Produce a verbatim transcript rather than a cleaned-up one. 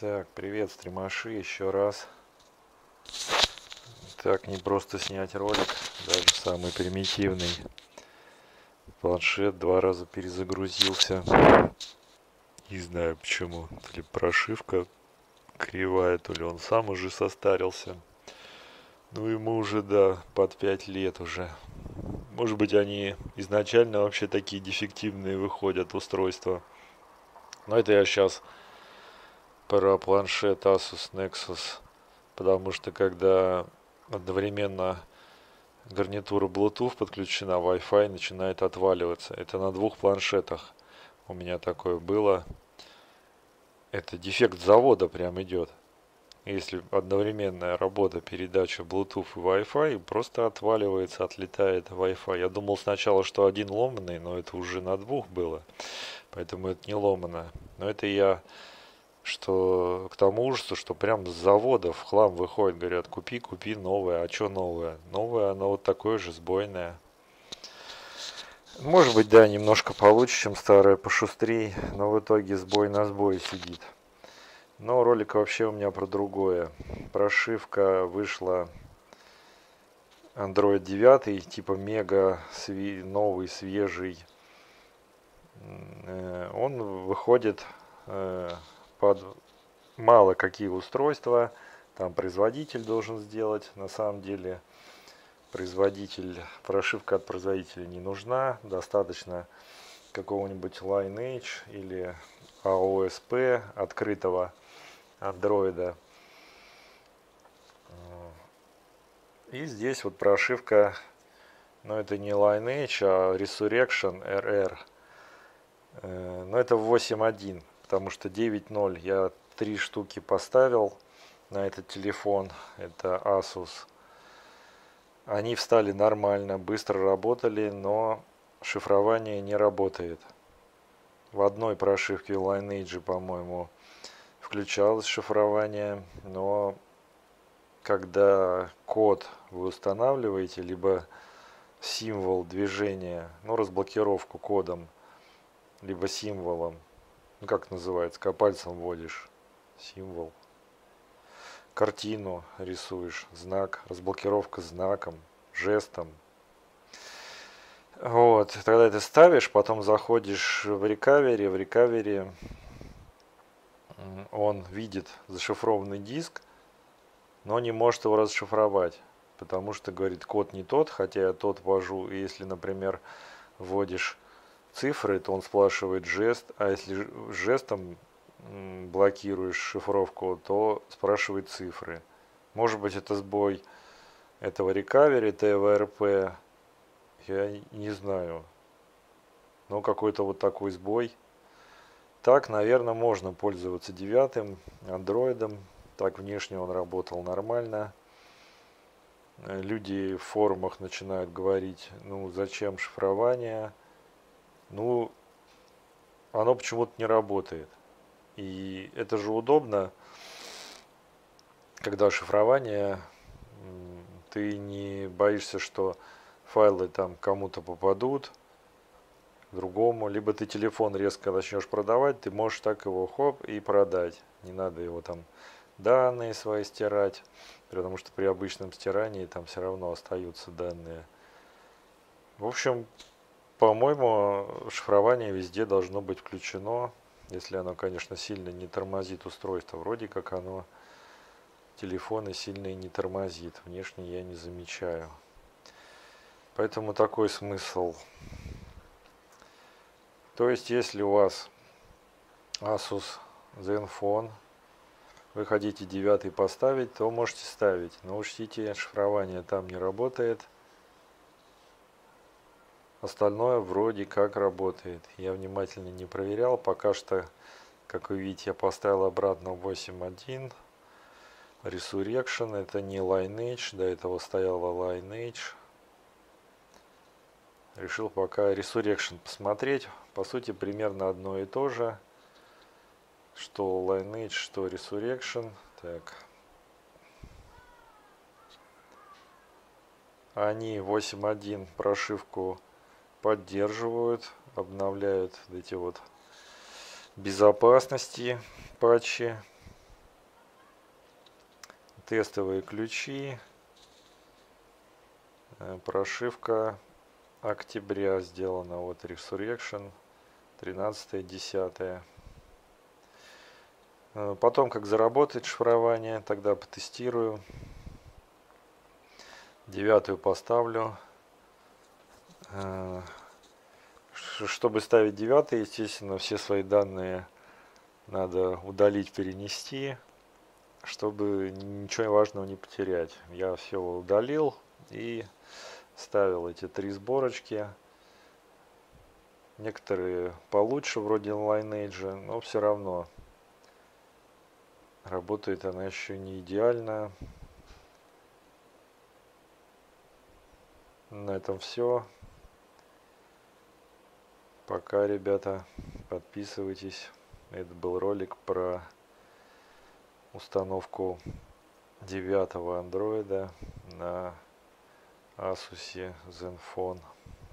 Так, привет, стримаши, еще раз. Так, не просто снять ролик, даже самый примитивный. Планшет два раза перезагрузился. Не знаю почему. То ли прошивка кривая, то ли он сам уже состарился. Ну, ему уже, да, под пять лет уже. Может быть, они изначально вообще такие дефективные выходят устройства. Но это я сейчас про планшет Asus Nexus. Потому что когда одновременно гарнитура Bluetooth подключена, Wi-Fi начинает отваливаться. Это на двух планшетах у меня такое было. Это дефект завода прям идет. Если одновременная работа, передача Bluetooth и Wi-Fi, просто отваливается, отлетает Wi-Fi. Я думал сначала, что один ломаный, но это уже на двух было. Поэтому это не ломано. Но это я что к тому ужасу, что прям с завода в хлам выходит, говорят, купи, купи новое. А что новое? Новое, оно вот такое же сбойное. Может быть, да, немножко получше, чем старое, пошустрее, но в итоге сбой на сбой сидит. Но ролик вообще у меня про другое. Прошивка вышла Android девять, типа мега новый, свежий. Он выходит под мало какие устройства. Там производитель должен сделать. На самом деле производитель, прошивка от производителя не нужна. Достаточно какого-нибудь Lineage или эй о эс пи открытого андроида. И здесь вот прошивка, но это не Lineage, а Resurrection эр эр. Но это восемь точка один, потому что девять точка ноль я три штуки поставил на этот телефон. Это Asus. Они встали нормально, быстро работали, но шифрование не работает. В одной прошивке Lineage, по-моему, включалось шифрование, но когда код вы устанавливаете, либо символ движения, ну, разблокировку кодом, либо символом, ну, как называется, когда пальцем вводишь символ, картину рисуешь, знак, разблокировка знаком, жестом. Вот, тогда это ставишь, потом заходишь в рекавери, в рекавери он видит зашифрованный диск, но не может его расшифровать, потому что, говорит, код не тот, хотя я тот ввожу, и если, например, вводишь цифры, то он спрашивает жест, а если жестом блокируешь шифровку, то спрашивает цифры. Может быть, это сбой этого рекавери, тэ вэ эр пэ, я не знаю, но какой-то вот такой сбой. Так, наверное, можно пользоваться девятым андроидом. Так, внешне он работал нормально. Люди в форумах начинают говорить, ну зачем шифрование? Ну, оно почему-то не работает. И это же удобно, когда шифрование, ты не боишься, что файлы там кому-то попадут, другому, либо ты телефон резко начнешь продавать, ты можешь так его хоп и продать. Не надо его там данные свои стирать, потому что при обычном стирании там все равно остаются данные. В общем, по-моему, шифрование везде должно быть включено, если оно, конечно, сильно не тормозит устройство. Вроде как оно телефоны сильно и не тормозит. Внешне я не замечаю. Поэтому такой смысл. То есть, если у вас Asus Zenfone, вы хотите девятый поставить, то можете ставить. Но учтите, шифрование там не работает. Остальное вроде как работает. Я внимательно не проверял. Пока что, как вы видите, я поставил обратно восемь точка один. Resurrection, это не Lineage. До этого стояла Lineage. Решил пока Resurrection посмотреть. По сути, примерно одно и то же. Что Lineage, что Resurrection. Так. Они восемь точка один прошивку поддерживают, обновляют эти вот безопасности, патчи. Тестовые ключи. Прошивка октября сделана. Вот Resurrection. тринадцатое десятое. Потом, как заработает шифрование, тогда потестирую. Девятую поставлю. Чтобы ставить девятый, естественно, все свои данные надо удалить, перенести, чтобы ничего важного не потерять. Я все удалил и ставил эти три сборочки. Некоторые получше, вроде Lineage, но все равно работает она еще не идеально. На этом все. Пока, ребята, подписывайтесь. Это был ролик про установку девятого андроида на Asus Zenfone.